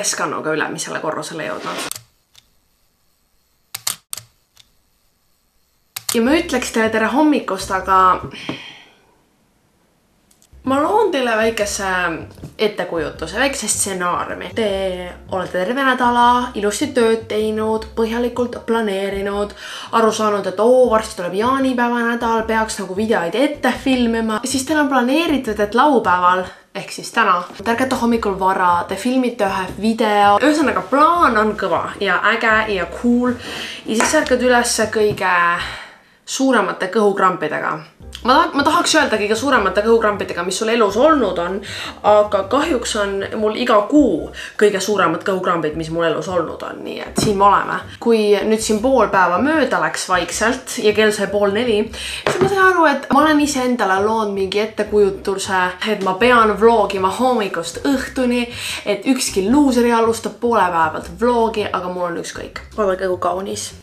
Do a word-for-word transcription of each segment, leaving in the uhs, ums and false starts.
preskannuga ülemisele korrusele jõudnud. Ja ma ütleks teile tere hommikust, aga ma loon teile väikese ettekujutuse, väikese stsenaariumi. Te olete terve nädala ilusti tööd teinud, põhjalikult planeerinud, aru saanud, et oo, varsti tuleb jaanipäeva nädal, peaks nagu videoid ette filmima. Siis teil on planeeritud, et laupäeval, ehk siis täna, te ärgate hommikul vara, te filmite ühe video. Ühesõnaga, plaan on kõva ja äge ja cool. Ja siis ärkad üles kõige suuremate kõhukrampidega. Ma, ta ma tahaks öelda kõige suuremate kõhukrampidega, mis sul elus olnud on, aga kahjuks on mul iga kuu kõige suuremad kõhukrampid, mis mul elus olnud on, nii et siin me oleme. Kui nüüd siin pool päeva mööda läks vaikselt ja kell sai pool neli, siis ma sain aru, et ma olen ise endale loonud mingi ettekujutuse, et ma pean vlogima hommikust õhtuni, et ükski luuseri alustab poole päeva pealt vlogi, aga mul on ükskõik. Vaadake, kui kaunis.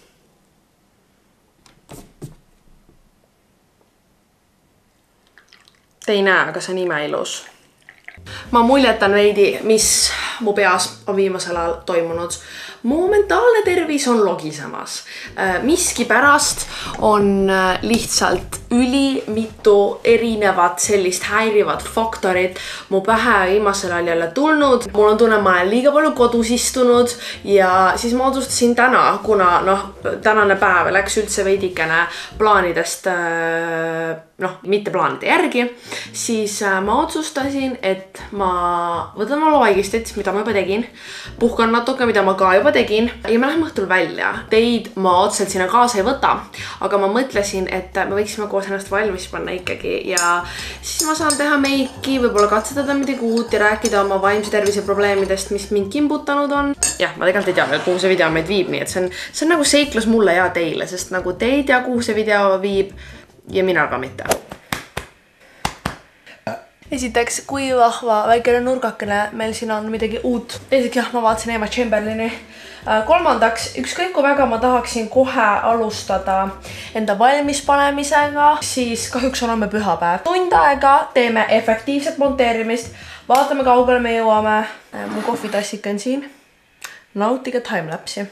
Te ei näe, aga see on imeilus. Ma muljetan veidi, mis mu peas on viimasel ajal toimunud. Mu mentaalne tervis on logisemas. Miski pärast on lihtsalt üli mitu erinevat sellist häirivat faktorit mu pähe viimasel ajal jälle tulnud. Mul on tunne, ma olen liiga palju kodus istunud ja siis ma otsustasin täna, kuna noh, tänane päev läks üldse veidikene plaanidest, noh, mitte plaanide järgi, siis ma otsustasin, et ma võtan oma loaegistit, mida ma juba tegin, puhkan natuke, mida ma ka juba tegin ja me lähme õhtul välja. Teid ma otseselt sinna kaasa ei võta, aga ma mõtlesin, et me võiksime koos ennast valmis panna ikkagi ja siis ma saan teha meiki, võib-olla katsetada midagi uut ja rääkida oma vaimse tervise probleemidest, mis mind kimbutanud on. Jah, ma tegelikult ei tea, kuhu see video meid viib, nii et see on, see on nagu seiklus mulle ja teile, sest nagu te ei tea, kuhu see video viib ja mina ka mitte. Esiteks, kui vahva väikene nurgakene meil siin on midagi uut. Teiseks, jah, ma vaatasin Emma Chamberlaini. Kolmandaks, ükskõik kui väga ma tahaksin kohe alustada enda valmis panemisega, siis kahjuks oleme pühapäev. Tund aega teeme efektiivset monteerimist. Vaatame, kaugele me jõuame. Mu kohvitassik on siin. Nautige timelapsi.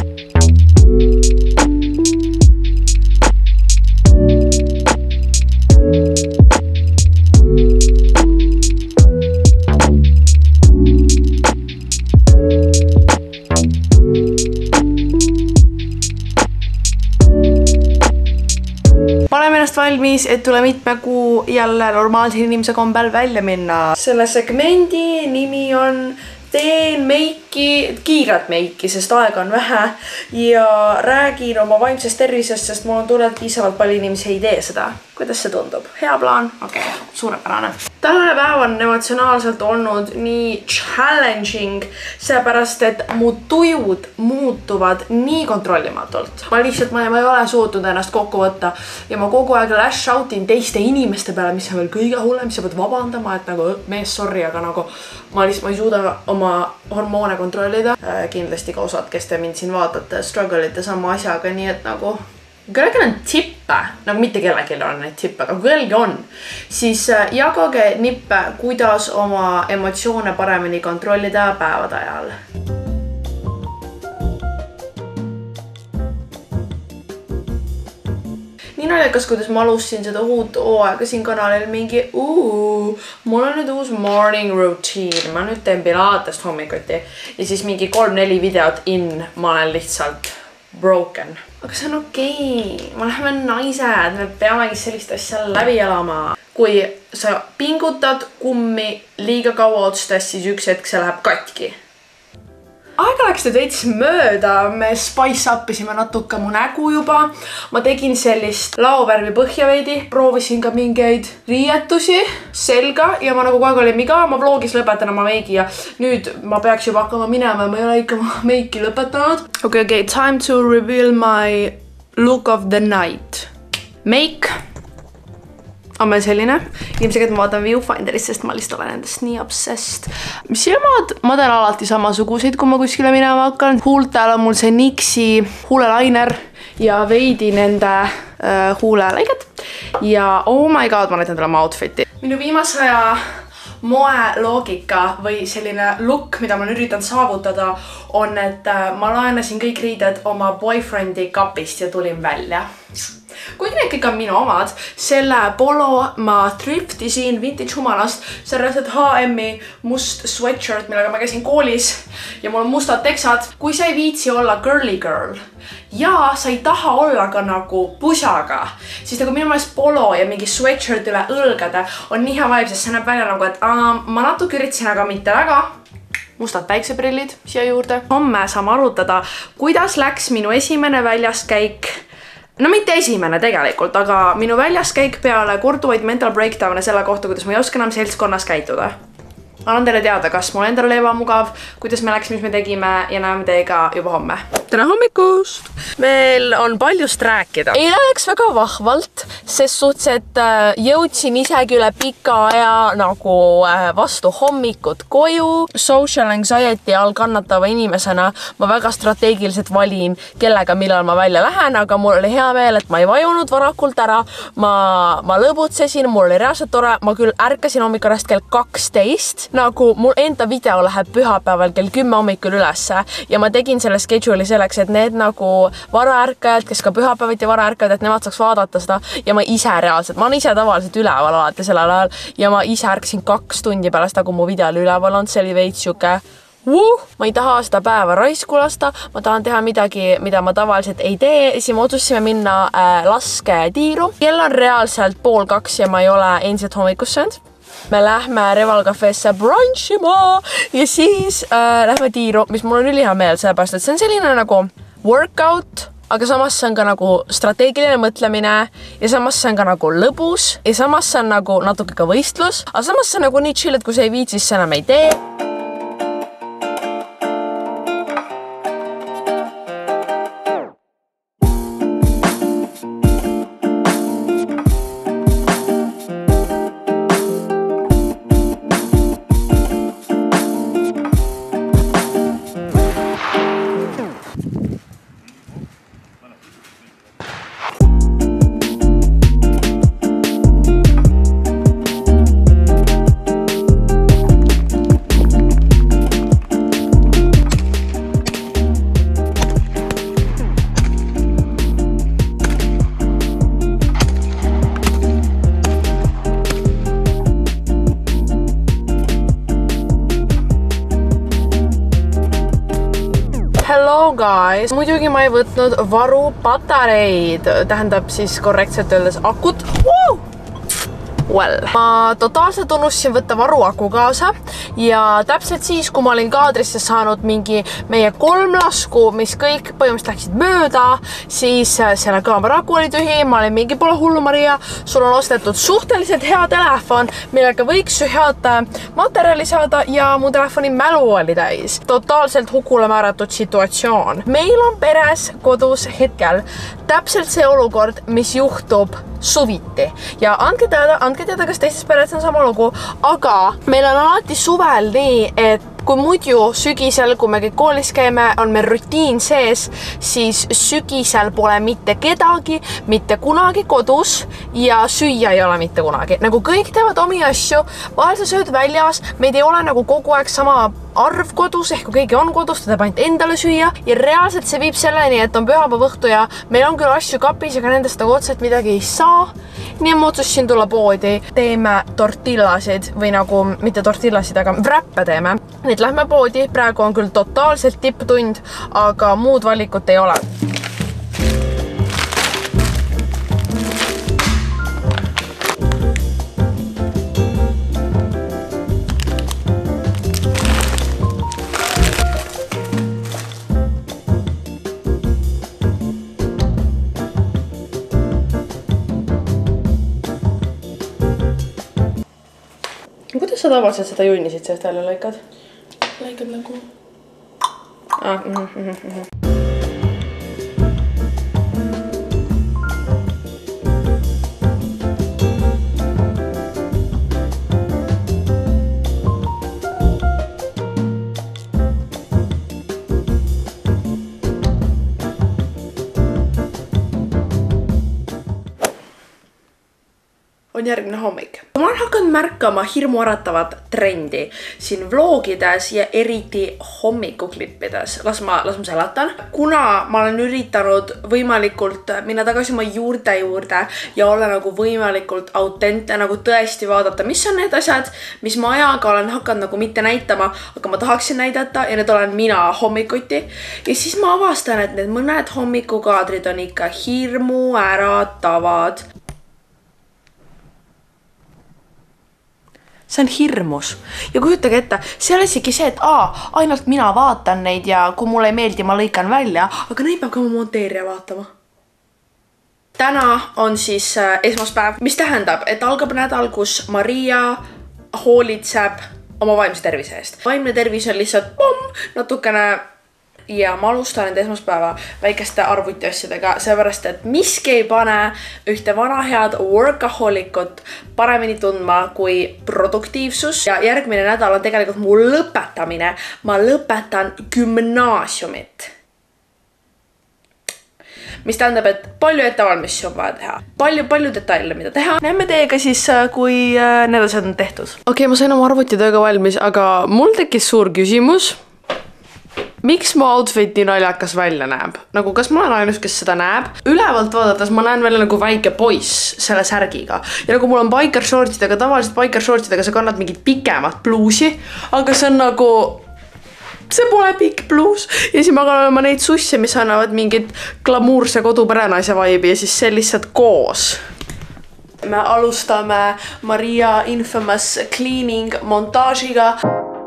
valmis, et tule mitme kuu jälle normaalse inimese kombel välja minna. Selle segmendi nimi on teen meiki, kiiret meiki, sest aega on vähe ja räägin oma vaimsest tervisest, sest mul on tunne, et piisavalt palju inimesi ei tee seda. Kuidas see tundub? Hea plaan? Okei, okay, suurepärane. Tänane päev on emotsionaalselt olnud nii challenging, seepärast, et mu tujud muutuvad nii kontrollimatult. Ma lihtsalt, ma ei ole suutnud ennast kokku võtta ja ma kogu aeg lash outin teiste inimeste peale, mis on veel kõige hullem, mis sa pead vabandama, et nagu mees, sorry, aga nagu ma lihtsalt ma ei suuda oma hormoone kontrollida. Kindlasti ka osad, kes te mind siin vaatate, struggle'ite sama asjaga, nii et nagu kellelgi on tippe, nagu mitte kellelgi on neid tippe, aga kui kellelgi on, siis jagage nippe, kuidas oma emotsioone paremini kontrollida päevade ajal. Nii naljakas, kuidas ma alustasin seda uut hooaega siin kanalil mingi uu, mul on nüüd uus morning routine, ma nüüd teen pilatest hommikuti ja siis mingi kolm-neli videot in, ma olen lihtsalt broken. Aga see on okei, me läheme naised, me peamegi sellist asja läbi elama. Kui sa pingutad kummi liiga kaua otstes, siis üks hetk see läheb katki. Aega läks nüüd veits mööda, me spice upisime natuke mu nägu juba. Ma tegin sellist laovärvi põhja veidi, proovisin ka mingeid riietusi selga ja ma nagu kogu aeg olin miga, ma vlogis lõpetan oma meigi ja nüüd ma peaks juba hakkama minema, ma ei ole ikka meiki lõpetanud. Okei, okay, okay, time to reveal my look of the night. Make on meil selline. Ilmselt ma vaatan viewfinderist, sest ma lihtsalt olen endast nii obsessed. Mis silmad? Ma teen alati samasuguseid, kui ma kuskile minema hakkan. Huultel on mul see Nixi huulelainer ja veidi nende uh, huuleläiget. Ja oh my god, ma näitan teile oma outfiti. Minu viimase aja moeloogika või selline look, mida ma olen üritanud saavutada, on, et ma laenasin kõik riided oma boyfriendi kapist ja tulin välja. Kuigi need kõik on minu omad, selle polo ma thriftisin Vintage Humanast, sellepärast, et H and M-i must sweatshirt, millega ma käisin koolis ja mul on mustad teksad. Kui sa ei viitsi olla girly girl ja sa ei taha olla ka nagu pusaga, siis nagu minu meelest polo ja mingi sweatshirt üle õlgade on nii hea vibe, sest see näeb välja nagu, et uh, ma natuke üritasin, aga mitte väga. Mustad päikseprillid siia juurde. Homme saame arutada, kuidas läks minu esimene väljaskäik. No mitte esimene tegelikult, aga minu väljaskäik peale korduvaid mental breakdown'e selle kohta, kuidas ma ei oska enam seltskonnas käituda. Annan teile teada, kas mul endal oli ebamugav, kuidas me läks, mis me tegime ja näeme teiega juba homme. Täna hommikust! Meil on paljust rääkida. Eile läks väga vahvalt, sest suhtes, et jõudsin isegi üle pika aja nagu vastu hommikut koju. Social anxiety all kannatava inimesena ma väga strateegiliselt valin, kellega millal ma välja lähen, aga mul oli hea meel, et ma ei vajunud varakult ära. Ma, ma lõbutsesin, mul oli reaalselt tore. Ma küll ärkasin hommikurast kell kaksteist. Nagu mul enda video läheb pühapäeval kell kümme hommikul ülesse ja ma tegin selle schedule'i selleks, et need nagu varaärkajad, kes ka pühapäeviti varaärkajad, et nemad saaks vaadata seda ja ma ise reaalselt, ma olen ise tavaliselt üleval alati sellel ajal ja ma ise ärkasin kaks tundi pärast, nagu mu video oli üleval on, see oli veits siuke uh, ma ei taha seda päeva raisku lasta, ma tahan teha midagi, mida ma tavaliselt ei tee, siis me otsustasime minna äh, lasketiiru. Kell on reaalselt pool kaks ja ma ei ole endiselt hommikus söönud. Me lähme Reval Cafeesse brunchima ja siis äh, lähme tiiru, mis mul on ülihea meel, sellepärast, et see on selline nagu workout, aga samas see on ka nagu strateegiline mõtlemine ja samas see on ka nagu lõbus ja samas see on nagu natuke ka võistlus, aga samas see on nagu nii chill, et kui sa ei viid, siis sa enam ei tee. Guys, muidugi ma ei võtnud varu patareid, tähendab siis korrektselt öeldes akut. Woo! Well, ma totaalselt unustasin võtta varuaku kaasa ja täpselt siis, kui ma olin kaadrisse saanud mingi meie kolm lasku, mis kõik põhimõtteliselt läksid mööda, siis selle kaamera aku oli tühi, ma olin mingi pole hullu, Maria, sul on ostetud suhteliselt hea telefon, millega võiks ju head materjali saada ja mu telefoni mälu oli täis. Totaalselt hukule määratud situatsioon. Meil on peres kodus hetkel täpselt see olukord, mis juhtub suviti ja andke teada, andke teada, kas teistes peres on sama lugu, aga meil on alati suvel nii, et kui muidu sügisel, kui me kõik koolis käime, on meil rutiin sees, siis sügisel pole mitte kedagi, mitte kunagi kodus ja süüa ei ole mitte kunagi. Nagu kõik teevad omi asju, vahel sa sööd väljas, meid ei ole nagu kogu aeg sama arv kodus, ehk kui keegi on kodus, ta teeb ainult endale süüa ja reaalselt see viib selleni, et on pühapäeva õhtu ja meil on küll asju kapis, aga nendest nagu otseselt midagi ei saa. Nii ma otsustasin tulla poodi, teeme tortillasid või nagu, mitte tortillasid, aga wrappe teeme. Nüüd lähme poodi, praegu on küll totaalselt tipptund, aga muud valikut ei ole. Kuidas sa tavaliselt seda junnisid sellest välja lõikad? Lõikad nagu... Ah, mm, mm, mm. On on järgmine hommik. Ma olen hakanud märkama hirmuäratavat trendi siin vlogides ja eriti hommikuklippides. Las ma, las ma selatan. Kuna ma olen üritanud võimalikult minna tagasi oma juurte juurde ja olla nagu võimalikult autentne, nagu tõesti vaadata, mis on need asjad, mis ma ajaga olen hakanud nagu mitte näitama, aga ma tahaksin näidata ja need olen mina hommikuti. Ja siis ma avastan, et need mõned hommikukaadrid on ikka hirmu äratavad. See on hirmus. Ja kujutage ette, see on isegi see, et aa, ainult mina vaatan neid ja kui mulle ei meeldi, ma lõikan välja, aga neid peab ka oma monteerija vaatama. Täna on siis esmaspäev, mis tähendab, et algab nädal, kus Maria hoolitseb oma vaimse tervise eest. Vaimne tervis on lihtsalt pomm, natukene. Ja ma alustan enda esmaspäeva väikeste arvuti asjadega, seepärast, et miski ei pane ühte vana head workaholikut paremini tundma kui produktiivsus. Ja järgmine nädal on tegelikult mu lõpetamine. Ma lõpetan gümnaasiumit. Mis tähendab, et palju ettevalmistusi on vaja teha. Palju, palju detaile, mida teha. Näeme teiega siis, kui need asjad on tehtud. Okei, okay, ma sain oma arvutitööga valmis, aga mul tekkis suur küsimus. Miks mu outfit nii naljakas välja näeb? Nagu kas ma olen ainus, kes seda näeb? Ülevalt vaadates ma näen välja nagu väike poiss selle särgiga. Ja nagu mul on biker shortsidega, tavaliselt biker shortsidega sa kannad mingit pikemat bluusi, aga see on nagu... See pole pikk bluus. Ja siis ma kannan oma neid susse, mis annavad mingit glamuurse koduperenaise vibe ja siis see lihtsalt koos. Me alustame Maria Infamous Cleaning montaažiga.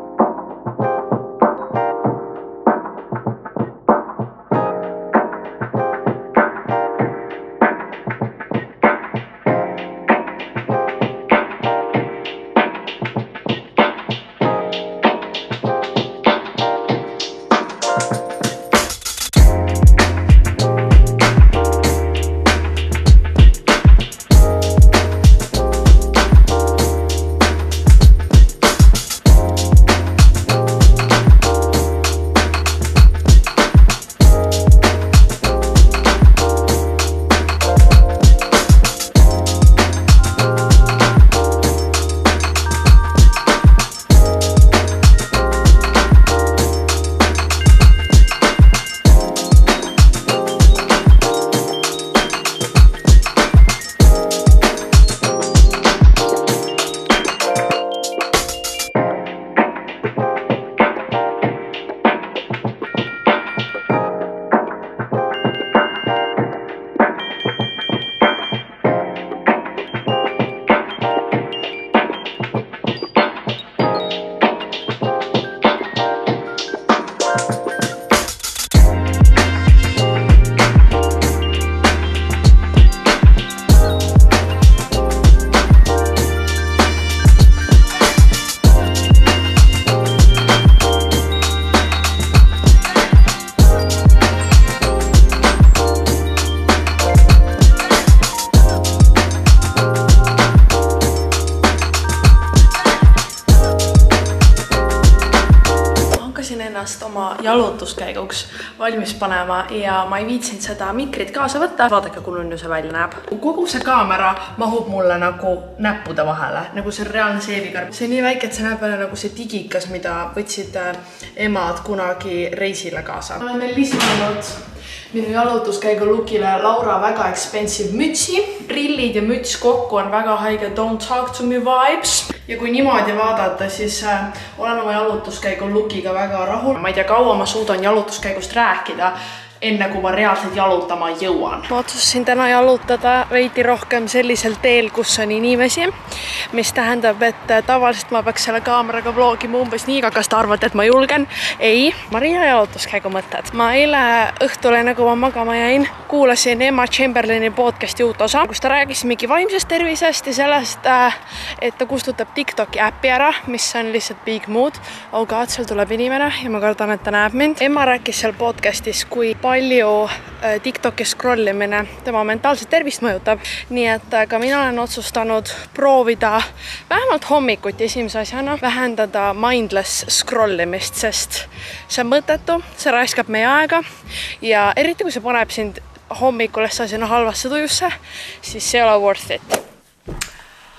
Oma jalutuskäiguks valmis panema ja ma ei viitsinud seda mikrit kaasa võtta. Vaadake, kui nüüd see välja näeb. Kogu see kaamera mahub mulle nagu näppude vahele, nagu see reaalne seevikarp. See on nii väike, et see näeb välja nagu see digikas, mida võtsid emad kunagi reisile kaasa. Ma olen meil lisanud minu jalutuskäigu lookile Laura väga expensive mütsi. Prillid ja müts kokku on väga haige don't talk to me vibes. Ja kui niimoodi vaadata, siis äh, olen oma jalutuskäigu lookiga väga rahul. Ma ei tea, kaua ma suudan jalutuskäigust rääkida, enne kui ma reaalselt jalutama jõuan. Ma otsustasin täna jalutada veidi rohkem sellisel teel, kus on inimesi, mis tähendab, et tavaliselt ma peaks selle kaameraga vlogima umbes nii, aga kas te arvate, et ma julgen? Ei, Maria jalutuskäigu mõtted. Ma eile õhtule, nagu ma magama jäin, kuulasin Emma Chamberlaini podcasti uut osa, kus ta räägis mingi vaimsest tervisest ja sellest, et ta kustutab TikToki äppi ära, mis on lihtsalt big mood. Oh god, seal tuleb inimene ja ma kardan, et ta näeb mind. Emma rääkis seal podcastis, kui palju TikToki scrollimine tema mentaalset tervist mõjutab. Nii et ka mina olen otsustanud proovida vähemalt hommikuti esimese asjana vähendada mindless scrollimist, sest see on mõttetu, see raiskab meie aega ja eriti kui see paneb sind hommikul asjana halvasse tujusse, siis see ei ole worth it.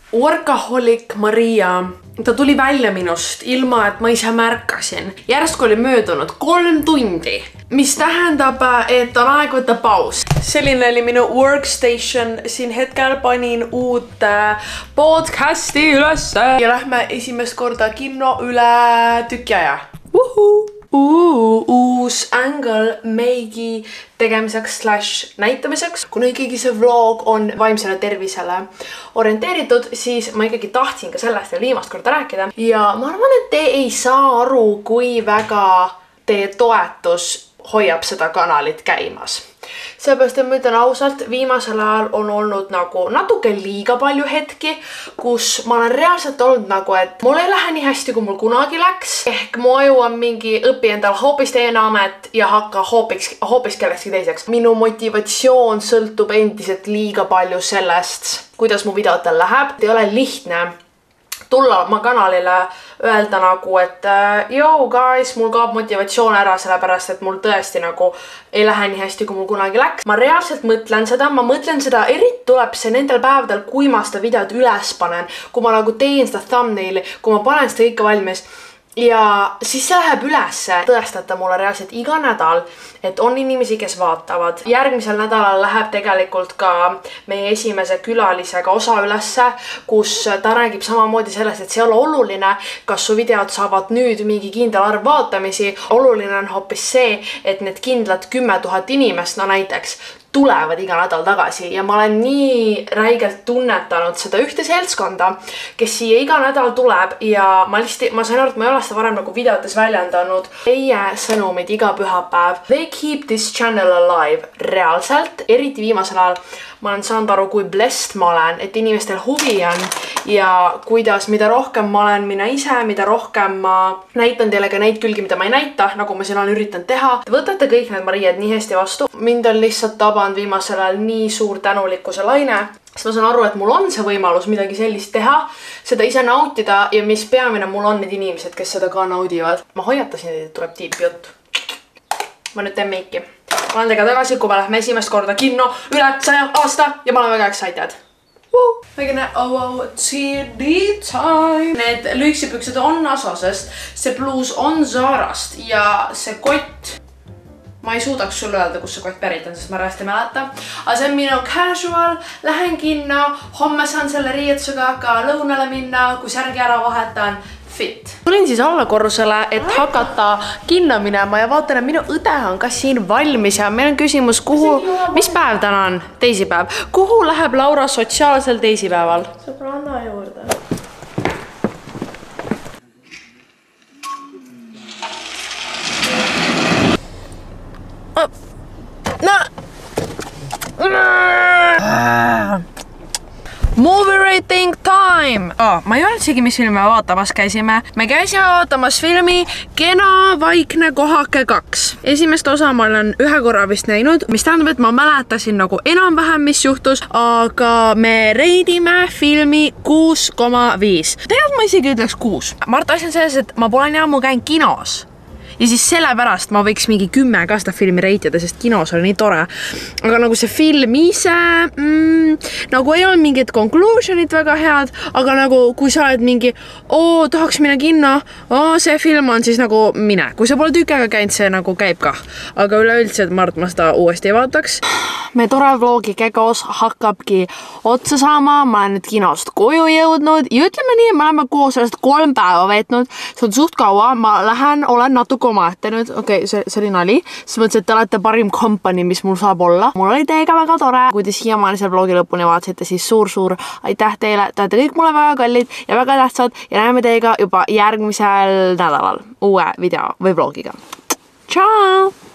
Workaholic Maria, ta tuli välja minust ilma, et ma ise märkasin. Järsku oli möödunud kolm tundi, mis tähendab, et on aeg võtta paus. Selline oli minu workstation. Siin hetkel panin uut podcasti ülesse. Ja lähme esimest korda kinno üle tüki aja. Uhu! Uu, uus angle meigi tegemiseks slash näitamiseks. Kuna ikkagi see vlog on vaimsele tervisele orienteeritud, siis ma ikkagi tahtsin ka sellest veel viimast korda rääkida. Ja ma arvan, et te ei saa aru, kui väga teie toetus hoiab seda kanalit käimas. Seepärast, et ma ütlen ausalt, viimasel ajal on olnud nagu natuke liiga palju hetki, kus ma olen reaalselt olnud nagu, et mul ei lähe nii hästi, kui mul kunagi läks. Ehk mu aju on mingi õpi endal hoopis teine amet ja hakka hoopis, hoopis kellekski teiseks. Minu motivatsioon sõltub endiselt liiga palju sellest, kuidas mu videotel läheb. Ei ole lihtne tulla oma kanalile öelda nagu, et yo guys, mul kaob motivatsioon ära sellepärast, et mul tõesti nagu ei lähe nii hästi, kui mul kunagi läks. Ma reaalselt mõtlen seda, ma mõtlen seda, eriti tuleb see nendel päevadel, kui ma seda videot üles panen, kui ma nagu teen seda thumbnaili, kui ma panen seda kõike valmis. Ja siis see läheb ülesse. Tõestate mulle reaalselt iga nädal, et on inimesi, kes vaatavad. Järgmisel nädalal läheb tegelikult ka meie esimese külalisega osa ülesse, kus ta räägib samamoodi sellest, et see ei ole oluline, kas su videod saavad nüüd mingi kindel arv vaatamisi. Oluline on hoopis see, et need kindlad kümme tuhat inimest, no näiteks, tulevad iga nädal tagasi ja ma olen nii räigelt tunnetanud seda ühte seltskonda, kes siia iga nädal tuleb ja ma lihtsalt, ma sain aru, et ma ei ole seda varem nagu videotes väljendanud. Teie sõnumid iga pühapäev. They keep this channel alive reaalselt, eriti viimasel ajal. Ma olen saanud aru, kui blessed ma olen, et inimestel huvi on ja kuidas, mida rohkem ma olen mina ise, mida rohkem ma näitan teile ka neid külgi, mida ma ei näita, nagu ma siin olen üritanud teha. Te võtate kõik need Mariad nii hästi vastu. Mind on lihtsalt tabanud viimasel ajal nii suur tänulikkuse laine. Sest ma saan aru, et mul on see võimalus midagi sellist teha, seda ise nautida ja mis peamine, mul on need inimesed, kes seda ka naudivad. Ma hoiatasin, et tuleb tiip jutt. Ma nüüd teen meiki. Ma olen tega tagasi, kui me lähme esimest korda kinno üle saja aasta ja ma olen väga excited. Vägene O O T D time. Need lüksipüksed on Naso, sest see bluus on Zarast ja see kott, ma ei suudaks sulle öelda, kus see kott pärit on, sest ma rääst ei mäleta. Aga see on minu casual, lähen kinno, homme saan selle riietusega ka lõunale minna, kui särgi ära vahetan. Fit. Tulin siis allakorrusele, et hakata kinno minema ja vaatan, et minu õde on ka siin valmis ja meil on küsimus, kuhu, mis päev täna on? Teisipäev. Kuhu läheb Laura sotsiaalsel teisipäeval? Sõbranna juurde. Movie rating time! Oh, ma ei ole isegi, mis filmi me vaatamas käisime. Me käisime vaatamas filmi Kena vaikne kohake kaks. Esimest osa ma olen ühe korra vist näinud, mis tähendab, et ma mäletasin nagu enam-vähem, mis juhtus, aga me reidime filmi kuus koma viis. Tegelikult ma isegi ütleks kuus. Marta asi on selles, et ma pole nii ammu käinud kinos. Ja siis sellepärast ma võiks mingi kümme ka seda filmi reitida, sest kinos oli nii tore. Aga nagu see film ise, mm, nagu ei ole mingid conclusionid väga head, aga nagu kui sa oled mingi, oo, tahaks minna kinno, oo, see film on siis nagu mine. Kui sa pole tükkaga käinud, see nagu käib kah. Aga üleüldse, et Mart ma seda uuesti ei vaataks. Me tore vlogi Kegos hakkabki otsa saama, ma olen nüüd kinost koju jõudnud ja ütleme nii, me oleme koos sellest kolm päeva veetnud. See on suht kaua, ma lähen, olen natuke omaette nüüd, okei, okay, see, see oli nali. Siis mõtlesin, et te olete parim kompani, mis mul saab olla. Mul oli teiega väga tore. Kui te siiamaani selle vlogi lõpuni vaatasite, siis suur-suur aitäh teile. Te olete kõik mulle väga kallid ja väga tähtsad ja näeme teiega juba järgmisel nädalal uue video või vlogiga. Ciao!